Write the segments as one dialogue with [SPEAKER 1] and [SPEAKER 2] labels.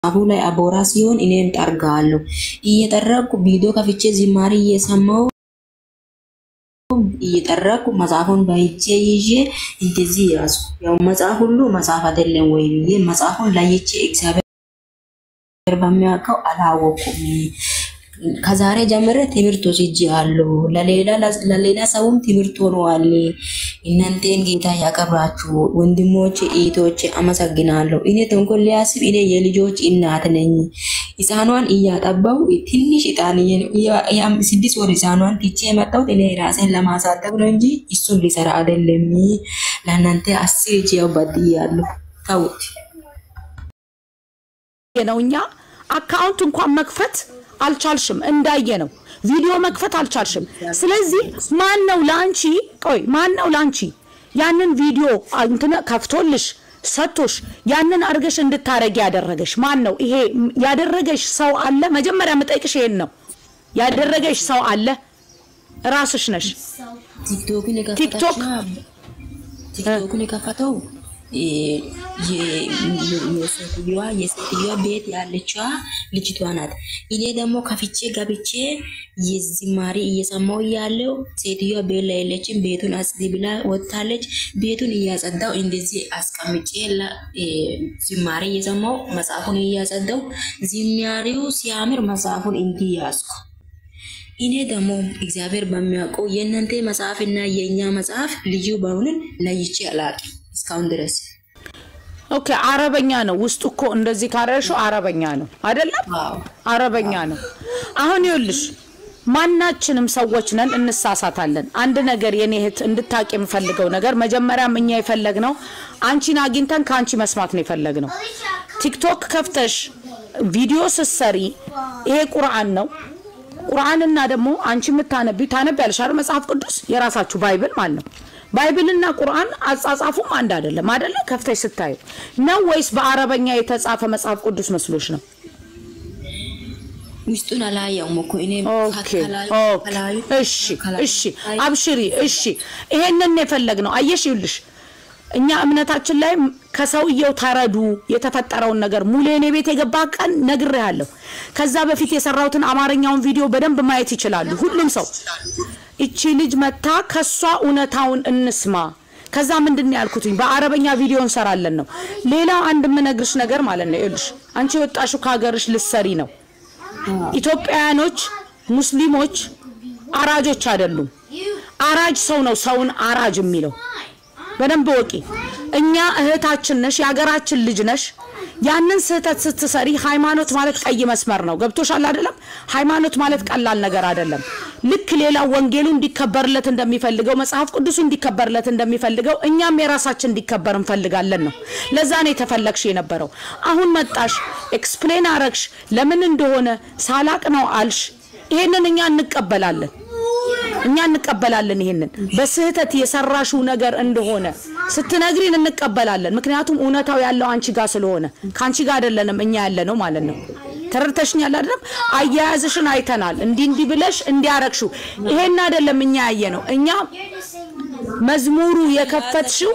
[SPEAKER 1] አቡ ላይ አቦራ ሲሆን እኔም ጠርጋለሁ እየጠረኩ ቪዲዮ ከፍቼ ዝማሬ እየሰማው እየጠረኩ መጽሐፉን ባይቼ ይዤ እንደዚህ ያዙ ያው መጽሐፍ ሁሉ መጽሐፍ አይደለም ወይ ብዬ መጽሐፉን ላይቼ እግዚአብሔር በሚያውቀው አላወኩም ከዛሬ ጀምሬ ትምህርት ወስጄአለሁ ለሌላ ሰውም ትምህርት ሆኗል እናንተን ጌታ ያከብራችሁ ወንድሞቼ እህቶቼ አመሰግናለሁ እኔ ተንኮል ሊያስብ እኔ የልጆች እናት ነኝ ኢሳኗን እያጠባው ትንሽ ኢጣንየን ስድስት ወር ኢሳኗን ትቼ መጣው እኔ ራሴን ለማሳደግ ነው እንጂ እሱን ሊሰራ አይደለም ለእናንተ አስይጅ ያው በድያለሁ ታውት
[SPEAKER 2] የነውኛ አካውንት እንኳን መክፈት አልቻልሽም እንዳየነው ቪዲዮ መክፈት አልቻልሽም ስለዚህ ማን ነው ላንቺ ያንን ቪዲዮ አንተነ ከፍቶልሽ ሰጥቶሽ ያንን አርገሽ እንድታረጊ ያደረገሽ ማን ነው ይሄ ያደረገሽ ሰው አለ መጀመሪያ መጠይቅሽ ይሄን ነው ያደረገሽ ሰው አለ ራስሽ ነሽ
[SPEAKER 1] ቲክቶክን ከፈተው የሴትዮዋ ቤት ያለችዋ ልጅቷ ናት እኔ ደግሞ ከፍቼ ገብቼ የዝማሬ እየሰማው ያለው ሴትዮዋ ቤት ላይ ያለችን ቤቱን አጽዲ ብላ ወጣለች ቤቱን እያጸዳው እንደዚህ አስቀምጬ ዝማሬ እየሰማው መጽሐፉን እያጸዳው ዝማሬው ሲያምር መጽሐፉን እንዲያስኩ እኔ ደግሞ እግዚአብሔር በሚያውቀው የእናንተ መጽሐፍና የኛ መጽሐፍ ልዩ በሆነን ለይቼ አላቂ እስካሁን ድረስ
[SPEAKER 2] ኦኬ አረበኛ ነው ውስጥ እኮ እንደዚህ ካረሹ አረበኛ ነው አይደለም አረበኛ ነው አሁን ይልሽ ማናችንም ሰዎች ነን እንሳሳታለን አንድ ነገር የኔ እህት እንድታቂ የምፈልገው ነገር መጀመሪያም እኛ የፈለግነው አንቺን አግኝተን ካንቺ መስማት ነው የፈለግነው ቲክቶክ ከፍተሽ ቪዲዮ ስሰሪ ይሄ ቁርአን ነው ቁርአንና ደግሞ አንቺ ምታነቢ ታነቢያለሽ መጽሐፍ ቅዱስ የራሳችሁ ባይብል ማለት ነው ባይብልና ቁርአን አጻጻፉም አንድ አይደለም አይደለ ከፍተሽ ስታዩ ነው ወይስ በአረበኛ የተጻፈ መጽሐፍ ቅዱስ መስሎሽ ነው
[SPEAKER 1] ውስጡን አላየውም እኮ እኔ
[SPEAKER 2] እሺ አብሽሪ እሺ ይሄንን የፈለግነው አየሽ ይልሽ እኛ እምነታችን ላይ ከሰውየው ተረዱ የተፈጠረው ነገር ሙሌኔ ቤት የገባ ቀን ነግሬያለሁ ከዛ በፊት የሰራውትን አማርኛውን ቪዲዮ በደንብ ማየት ይችላሉ ሁሉም ሰው እቺ ልጅ መታ ከሷ ኡነታውን እንስማ ከዛ ምንድነው ያልኩትኝ በአረበኛ ቪዲዮ እንሰራለን ነው ሌላው አንድ ምነግርሽ ነገር ማለት ነው ይልሽ አንቺ ወጣሹ ካገርሽ ልሰሪ ነው ኢትዮጵያኖች ሙስሊሞች አራጆች አይደሉም አራጅ ሰው ነው ሰውን አራጅ የሚለው በደንብ ወቂ እኛ እህታችን ነሽ ያገራችን ልጅ ነሽ ያንን ስህተት ስትሰሪ ሃይማኖት ማለት ቀይ መስመር ነው ገብቶሻል አይደለም ሃይማኖት ማለት ቀላል ነገር አይደለም ልክ ሌላው ወንጌሉ እንዲከበርለት እንደሚፈልገው መጽሐፍ ቅዱስ እንዲከበርለት እንደሚፈልገው እኛም የራሳችን እንዲከበር እንፈልጋለን ነው ለዛ ነው የተፈለግሽ የነበረው አሁን መጣሽ ኤክስፕሌን አረግሽ ለምን እንደሆነ ሳላቅ ነው አልሽ ይሄንን እኛ እንቀበላለን ይሄንን በስህተት የሰራሹ ነገር እንደሆነ ስትነግሪን እንቀበላለን ምክንያቱም ኡነታው ያለው አንቺ ጋር ስለሆነ ካንቺ ጋር አይደለንም እኛ ያለነው ማለት ነው ተረርተሽኛል አይደለም አያያዝሽን አይተናል እንዲ ብለሽ እንዲያረክሹ ይሄን አይደለም እኛ ያየነው እኛ መዝሙሩ የከፈትሽው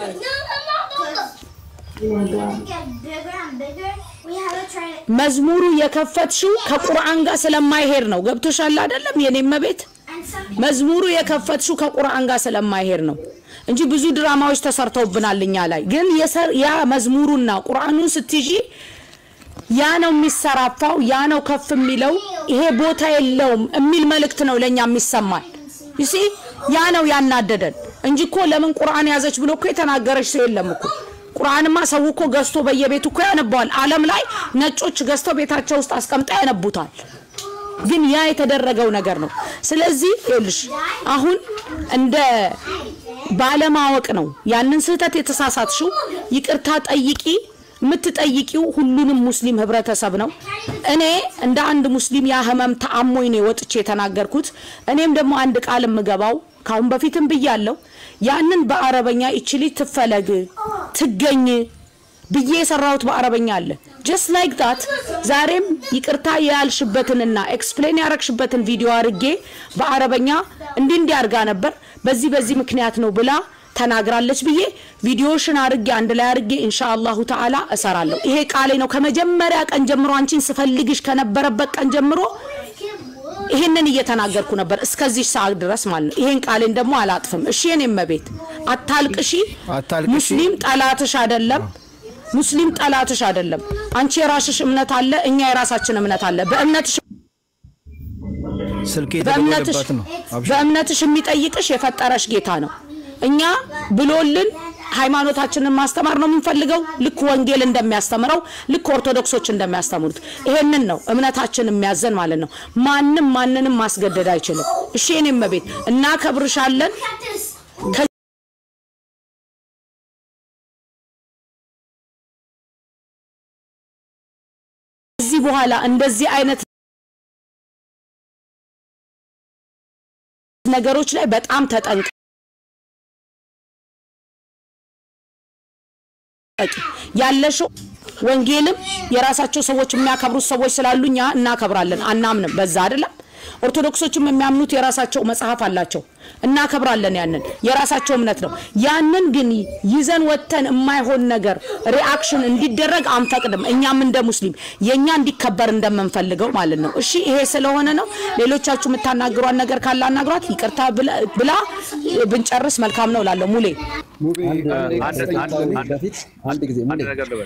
[SPEAKER 2] መዝሙሩ የከፈትሽው ከቁርአን ጋር ስለማይሄድ ነው ገብቶሻል አይደለም የኔም ቤት መዝሙሩ የከፈትሽው ከቁርአን ጋር ስለማይሄድ ነው እንጂ ብዙ ድራማዎች ተሰርተውብናልኛ ላይ ግን ያ መዝሙሩና ቁርአኑን ስትጂ ያ ነው የሚሰራፋው ያ ነው ከፍ የሚለው ይሄ ቦታ የለውም የሚል መልእክት ነው ለኛ የሚሰማል you see ያ ነው ያናደደን እንጂ እኮ ለምን ቁርአን ያዘች ብሎ እኮ የተናገረች ሰው የለም እኮ ቁርአንማ ሰው እኮ ገዝቶ በየቤቱ እኮ ያነባዋል ዓለም ላይ ነጮች ገዝቶ ቤታቸው ውስጥ አስቀምጣ ያነቡታል ግን ያ የተደረገው ነገር ነው ስለዚህ ይልሽ አሁን እንደ ባለማወቅ ነው ያንን ስህተት የተሳሳትሽው ይቅርታ ጠይቂ ምትጠይቂው ሁሉንም ሙስሊም ህብረተሰብ ነው እኔ እንደ አንድ ሙስሊም ያ ህመም ተአሞኝ ነው ወጥቼ የተናገርኩት እኔም ደግሞ አንድ ቃል ምገባው ካሁን በፊትም ብያለሁ ያንን በአረበኛ እቺሊ ትፈለግ ትገኝ ብዬ ሰራውት በአረበኛ አለ just like that ዛሬም ይቅርታ ያልሽበትንና ኤክስፕሌን ያረክሽበትን ቪዲዮ አርጌ በአረበኛ እንዲያርጋ ነበር በዚህ ምክንያት ነው ብላ ተናግራለች ብዬ ቪዲዮሽን አርጌ አንድ ላይ አርጌ ኢንሻአላሁ ተዓላ እሰራለሁ ይሄ ቃሌ ነው ከመጀመሪያ ቀን ጀምሮ አንቺን ስፈልግሽ ከነበረበት ቀን ጀምሮ ይሄንን እየተናገርኩ ነበር እስከዚህ ሰዓት ድረስ ማለት ነው ይሄን ቃሌን ደግሞ አላጥፍም እሺ የኔ መቤት አታልቅሺ ሙስሊም ጠላትሽ አይደለም ሙስሊም ጠላትሽ አይደለም አንቺ የራስሽ እምነት አለ እኛ የራሳችን እምነት አለ በእምነትሽ
[SPEAKER 3] ስልኬ ተደወለበት ነው
[SPEAKER 2] በእምነትሽ የሚጠይቅሽ የፈጠረሽ ጌታ ነው እኛ ብሎልን ሃይማኖታችንን ማስተማር ነው የምንፈልገው ልክ ወንጌል እንደሚያስተምረው ልክ ኦርቶዶክሶች እንደሚያስተምሩት ይሄንን ነው እምነታችን የሚያዘን ማለት ነው ማንንም ማስገደድ አይችልም እሺ የኔም መቤት እና ከብርሻለን ከዚህ በኋላ እንደዚህ አይነት ነገሮች ላይ በጣም ተጠንቀቂ ያለሽው ወንጌልም የራሳቸው ሰዎች የሚያከብሩት ሰዎች ስላሉኛ እናከብራለን አናምንም በዛ አይደለም ኦርቶዶክሶችም የሚያምኑት የራሳቸው መጽሐፍ አላቸው እናከብራለን ያንን የራሳቸው እምነት ነው ያንን ግን ይዘን ወተን የማይሆን ነገር ሪአክሽን እንዲደረግ አንፈቅድም እኛም እንደ ሙስሊም የኛ እንዲከበር እንደምንፈልገው ማለት ነው እሺ ይሄ ስለሆነ ነው ሌሎቻችሁ የምታናግሯን ነገር ካለ አናግሯት ይቅርታ ብላ ብንጨርስ መልካም ነው ላለው ሙሌ
[SPEAKER 4] አንድ ጊዜ ሙሌ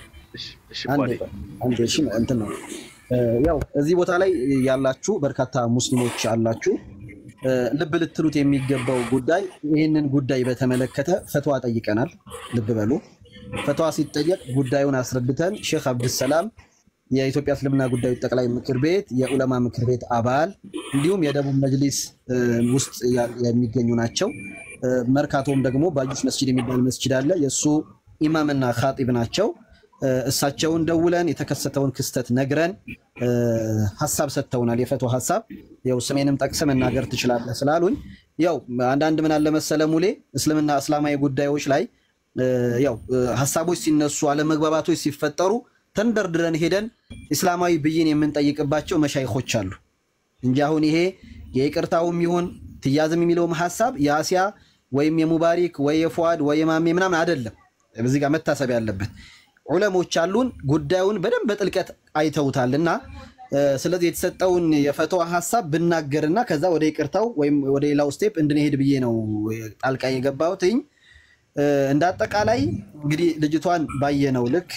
[SPEAKER 4] እሺ እንትን ነው ያው እዚህ ቦታ ላይ ያላችሁ በርካታ ሙስሊሞች አላችሁ ልብ ልትሉት የሚገባው ጉዳይ ይሄንን ጉዳይ በተመለከተ ፈትዋ ጠይቀናል ልብ በሉ ፈትዋ ሲጠየቅ ጉዳዩን አስረድተን ሼክ አብዱል ሰላም የኢትዮጵያ እስልምና ጉዳዮች ጠቅላይ ምክር ቤት የዑለማ ምክር ቤት አባል እንዲሁም የደቡብ መጅሊስ ውስጥ የሚገኙ ናቸው መርካቶም ደግሞ ባጁስ መስጂድ የሚባል መስጂድ አለ የሱ ኢማምና ኻጢብ ናቸው እሳቸውን ደውለን የተከሰተውን ክስተት ነግረን ሐሳብ ሰጥተውናል የፈትዋ ሐሳብ ያው ስሜንም ጠቅሰ መናገር ትችላለህ ስላሉኝ ያው አንዳንድ ምን አለ መሰለ ሙሌ እስልምና እስላማዊ ጉዳዮች ላይ ያው ሐሳቦች ሲነሱ አለ መግባባቶች ሲፈጠሩ ተንደርድረን ሄደን እስላማዊ ብይን የምንጠይቅባቸው መሻይኾች አሉ እንጂ አሁን ይሄ የይቅርታውም ይሁን ትያዝም የሚለውም ሐሳብ የአሲያ ወይም የሙባሪክ ወይ የፉአድ ወይ የማሜ ምናምን አይደለም በዚህ ጋር መታሰብ ያለበት ዑለሞች አሉን ጉዳዩን በደንብ በጥልቀት አይተውታልና ስለዚህ የተሰጠውን የፈትዋ ሐሳብ ብናገርና ከዛ ወደ ይቅርታው ወይም ወደ ሌላው ስቴፕ እንድንሄድ ብዬ ነው ጣልቃ የገባሁትኝ እንዳጠቃላይ እንግዲህ ልጅቷን ባየነው ልክ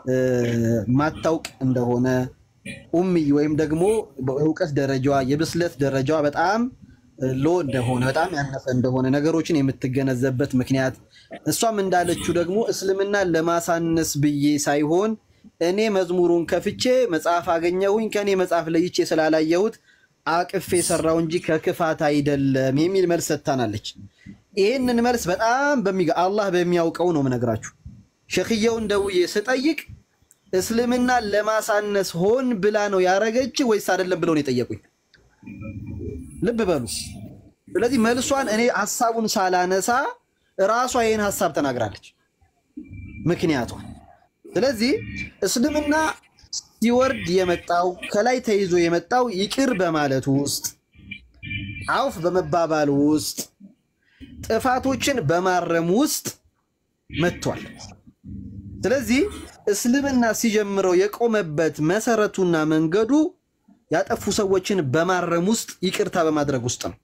[SPEAKER 4] ማታውቅ እንደሆነ ኡሚ ወይም ደግሞ በእውቀት ደረጃዋ የብስለት ደረጃዋ በጣም ሎ እንደሆነ በጣም ያነሰ እንደሆነ ነገሮችን የምትገነዘብበት ምክንያት እሷም እንዳለችው ደግሞ እስልምና ለማሳነስ ብዬ ሳይሆን እኔ መዝሙሩን ከፍቼ መጽሐፍ አገኘሁኝ ከኔ መጽሐፍ ለይቼ ስላላየሁት አቅፌ ሰራው እንጂ ከክፋት አይደለም የሚል መልስ ሰጥታናለች ይሄንን መልስ በጣም አላህ በሚያውቀው ነው መነግራችሁ ሸኺየው እንደውዬ ስጠይቅ እስልምና ለማሳነስ ሆን ብላ ነው ያረገች ወይስ አይደለም ብለው ነው የጠየቁኝ ልብ በሉ ስለዚህ መልሷን እኔ ሐሳቡን ሳላነሳ ራሷ ይሄን ሐሳብ ተናግራለች ምክንያቱም ስለዚህ እስልምና ሲወርድ የመጣው ከላይ ተይዞ የመጣው ይቅር በማለት ውስጥ አውፍ በመባባል ውስጥ ጥፋቶችን በማረም ውስጥ መጥቷል ስለዚህ እስልምና ሲጀምረው የቆመበት መሰረቱና መንገዱ ያጠፉ ሰዎችን በማረም ውስጥ ይቅርታ በማድረግ ውስጥ ነው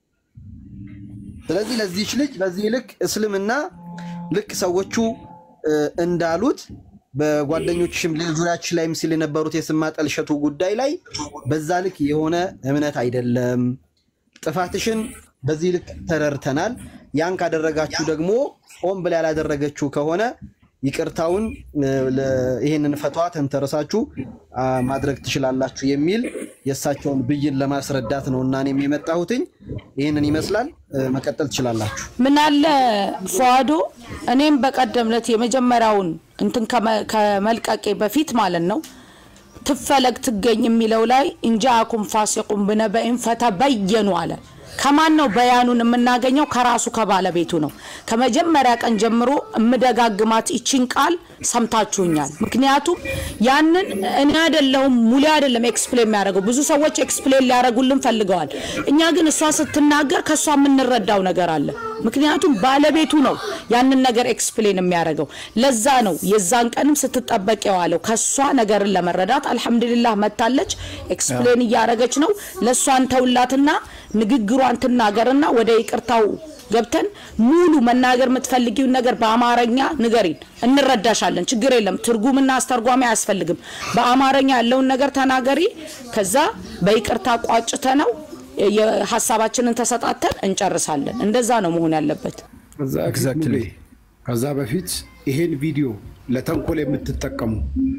[SPEAKER 4] ስለዚህ ለዚህች ልጅ በዚህ ልክ እስልምና ልክ ሰዎቹ እንዳሉት በጓደኞችሽም ዙሪያችን ላይም ሲል የነበሩት የስም ማጠልሸቱ ጉዳይ ላይ በዛ ልክ የሆነ እምነት አይደለም ጥፋትሽን በዚህ ልክ ተረርተናል ያን ካደረጋችሁ ደግሞ ሆን ብላ ያላደረገችው ከሆነ ይቅርታውን ይሄንን ፈትዋ ተንተረሳችሁ ማድረግ ትችላላችሁ የሚል የሳቸውን ብይን ለማስረዳት ነውና እኔም የመጣሁትኝ ይሄንን ይመስላል መቀጠል ትችላላችሁ
[SPEAKER 2] ምን አለ ፏዶ እኔም በቀደምለት የመጀመሪያውን እንትን ከመልቀቄ በፊት ማለት ነው ትፈለግ ትገኝ የሚለው ላይ እንጃአኩም ፋሲቁን በነበኢን ፈተበየኑ አለ ከማን ነው በያኑን የምናገኘው ከራሱ ከባለቤቱ ነው ከመጀመሪያ ቀን ጀምሮ እምደጋግማት እቺን ቃል ሰምታችሁኛል ምክንያቱም ያንን እኔ አይደለም ሙሉ አይደለም ኤክስፕሌን የሚያደርገው ብዙ ሰዎች ኤክስፕሌን ሊያደርጉልን ፈልገዋል እኛ ግን እሷ ስትናገር ከሷ የምንረዳው ነገር አለ ምክንያቱም ባለቤቱ ነው ያንን ነገር ኤክስፕሌን የሚያደርገው ለዛ ነው የዛን ቀንም ስትጠበቅ ያለው ከሷ ነገርን ለመረዳት አልহামዱሊላህ መታለች ኤክስፕሌን ያያረገች ነው ለሷን ተውላትና ንግግሯን ተናገርና ወደ ይቅርታው ገብተን ሙሉ መናገር የምትፈልጊው ነገር በአማርኛ ንገሪን እንረዳሻለን ችግር የለም ትርጉምና አስተርጓሚ አያስፈልግም በአማርኛ ያለውን ነገር ተናገሪ ከዛ በይቅርታ ቋጭተነው የሐሳባችንን ተሰጣተን እንጨርሳለን እንደዛ ነው መሆን ያለበት
[SPEAKER 3] ኤግዛክትሊ ከዛ በፊት ይሄን ቪዲዮ ለተንኮል የምትጠቀሙ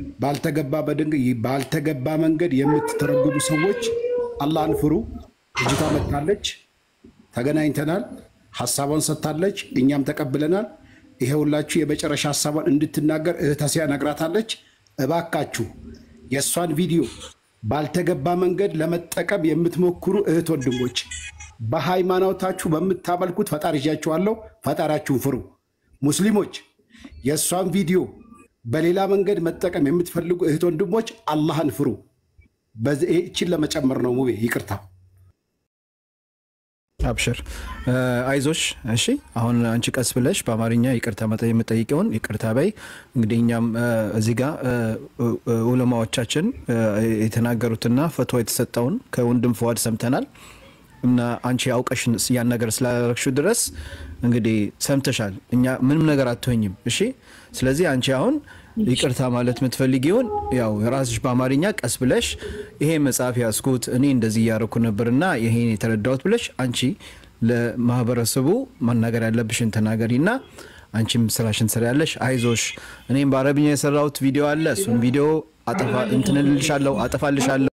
[SPEAKER 3] ባልተገባ መንገድ የምትተረጉሙ ሰዎች አላህን ፍሩ ልጅቷ መጣለች ተገናኝተናል ሐሳቧን ሰጣለች እኛም ተቀበለናል ይሄውላችሁ የመጨረሻ ሐሳቧን እንድትናገር እህታሲያ ነግራታለች እባካችሁ የሷን ቪዲዮ ባልተገባ መንገድ ለመጠቀም የምትሞክሩ እህት ወንድሞች በሃይማኖታችሁ በመታመልኩት ፈጣሪያችኋለሁ ፈጣራችሁን ፍሩ ሙስሊሞች የሷን ቪዲዮ በሌላ መንገድ መጠቀም የምትፈልጉ እህት ወንድሞች አላህን ፍሩ በዚህችን ለመጨመር ነው ሙቤ ይቅርታ
[SPEAKER 5] አብሽር አይዞሽ እሺ አሁን አንቺ ቀስ ብለሽ በአማርኛ ይቅርታ የምጠይቀውን ይቅርታ በይ እንግዲህኛም እዚህ ጋር ዑለማዎቻችን የተናገሩትና ፈትዋ የተሰጠውን ከወንድም ፈዋድ ሰምተናል እና አንቺ አውቀሽ ያን ነገር ስላደረግሽው ድረስ እንግዲህ ሰምተሻል እኛ ምንም ነገር አትሆኝም እሺ ስለዚህ አንቺ አሁን ይቅርታ ማለት የምትፈልጊውን ያው ራስሽ በአማርኛ ቀስ ብለሽ ይሄ መጽሐፍ ያስኩት እኔ እንደዚህ ያረኩ ነበርና ይሄን የተረዳሁት ብለሽ አንቺ ለማህበረሰቡ መናገር ያለብሽን ተናገሪና አንቺም ስራሽን ሰሪያለሽ አይዞሽ እኔም በአረብኛ የሰራሁት ቪዲዮ አለ እሱን ቪዲዮ አጠፋልሻለሁ